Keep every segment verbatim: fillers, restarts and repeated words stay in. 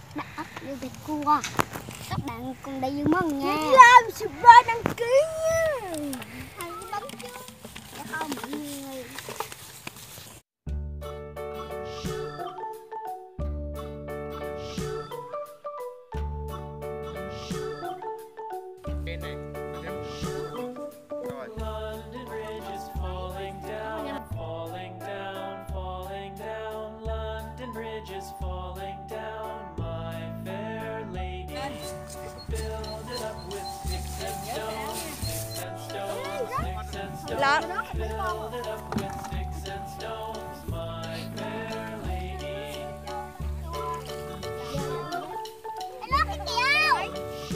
Đã yêu vịt cua. Các bạn cùng đầy yêu mừng nha. Làm subscribe đăng ký nha. Hãy bấm chuông để không mọi người. Bên này. London Bridge is falling down, falling down, falling down. London Bridge is falling down, my fair lady. Build it up with sticks and stones, sticks and stones, sticks and stones. Build it up with sticks and stones, my fair lady. Hello cái kìa.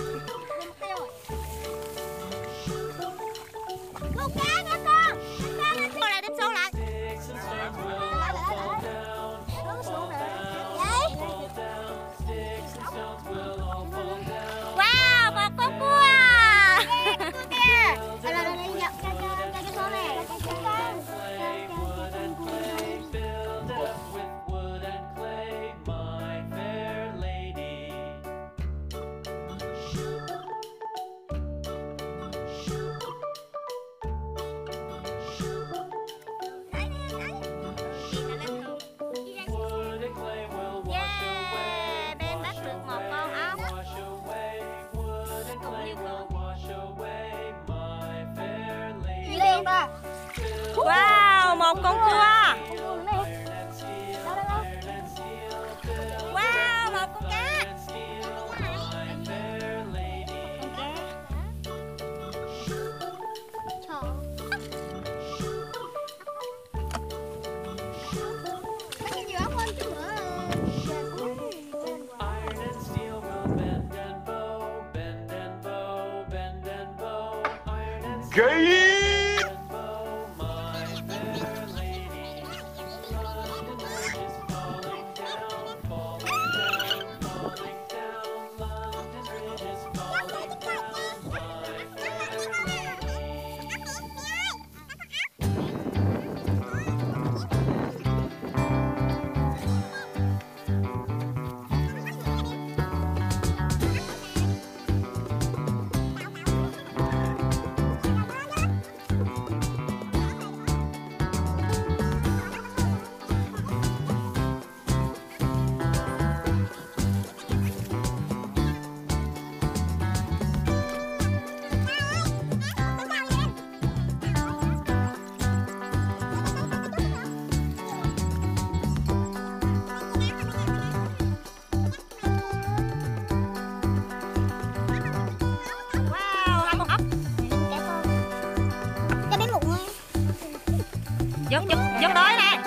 Câu cá nha con. Con lại đếm số lại. Sticks and stones will all fall down, all fall down, all fall down. Sticks and stones will all fall down. Wow, một con cua. Cua kìa. Đây đây đây nhập cho cho cho cái số này. Clay, wood and clay, build it up with wood and clay, my fair lady. Wood and clay will wash away, Ben bắt được một con ốc. wash away. Wood and clay will wash away, my fair lady. Liền ta. Wow, một con cua. Iron and steel, iron and steel, build Wow, một con cá. and steel, my fair lady. Iron and steel will bend and bow, bend and bow, bend and bow. Iron and steel Gay! and bow, my fair lady. London Bridge is falling down, falling down, falling down. London Bridge is falling down, my fair lady. Wow, hai con ốc. Cho bé một thôi. Giống giống giống đói nè.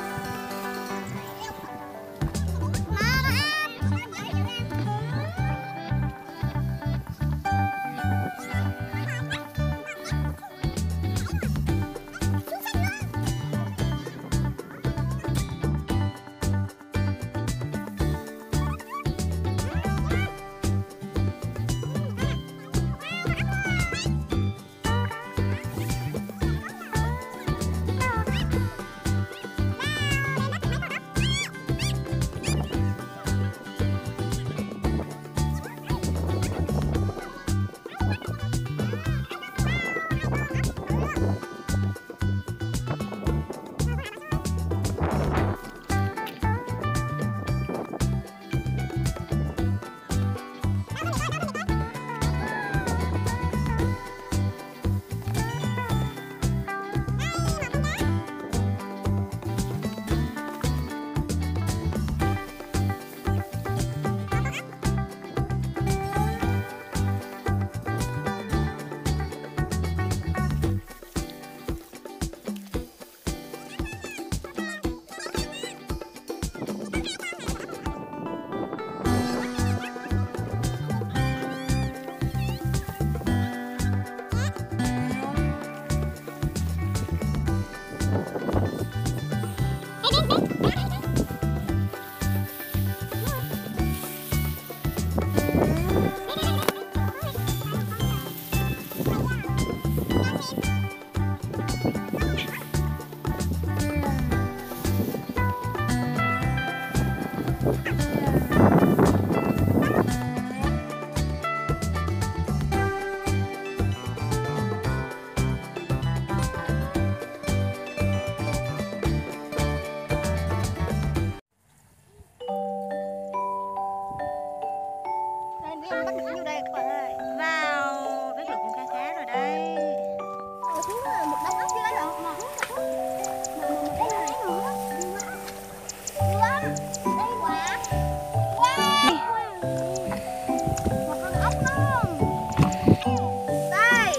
Bắt được nhiêu đây các bạn ơi. Wow, biết được cũng khá khá rồi đấy. Ở xuống là một đống ốc dưới đó rồi. Mà đây là đấy nữa. Nhiều lắm. Đây quả. Wow. Một con ốc luôn. Đây.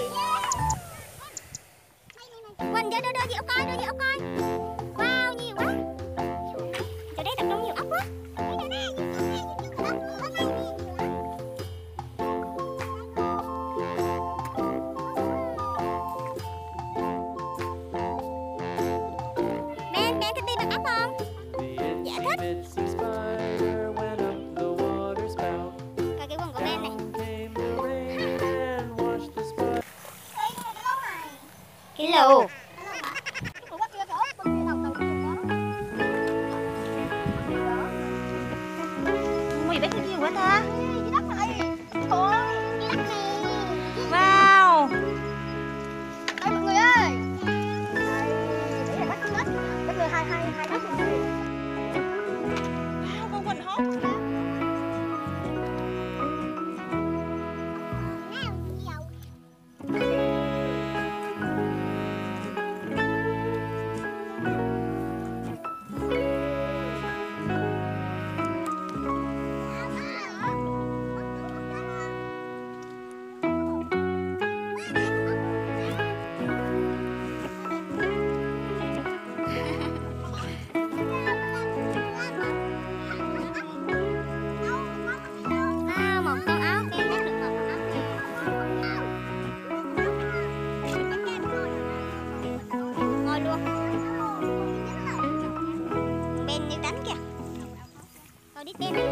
Quỳnh đưa đưa đưa chị ốc coi, đưa chị ốc coi. Wow, nhiều quá. Chỗ đây tập trung nhiều ốc quá. Ben, Ben thích đi bằng ốc không? Dạ thích. Coi cái quần của Ben này. Cái lù. Mày biết cái gì quá ta? Cái đất này. Thôi, cái đất này. Wow. Đây mọi người ơi. Đây, đấy là đất đất. Đất người hai hai hai đất này. Wow, con Quỳnh hốt. Wow, một con ốc, em bắt được một con ốc. Ngồi luôn. Ben đi đánh kìa. Coi đi Ben.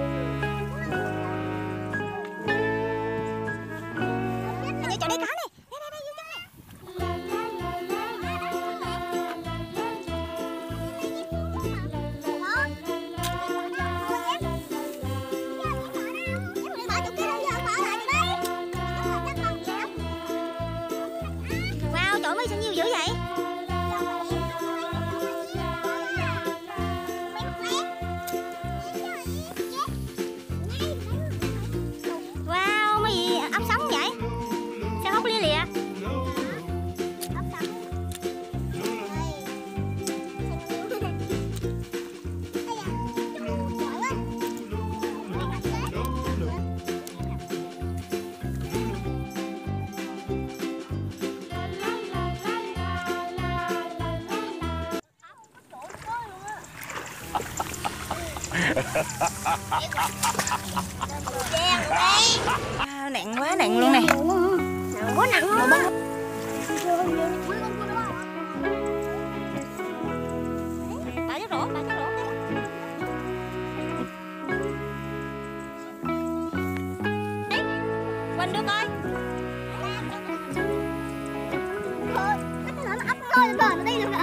Hình như chỗ đây có này. Đây đây đây vô trong này. Wow, chỗ mấy sao nhiều dữ vậy? Wow, mấy gì ốc sống vậy? Sao hút lia lịa? Wow, nặng quá nặng luôn này. Nặng quá nặng luôn. Bà chắc rổ, bà chắc rổ. Đấy, Quỳnh đưa coi. Thôi, nó ấp ngôi lên bờ nó đi được rồi.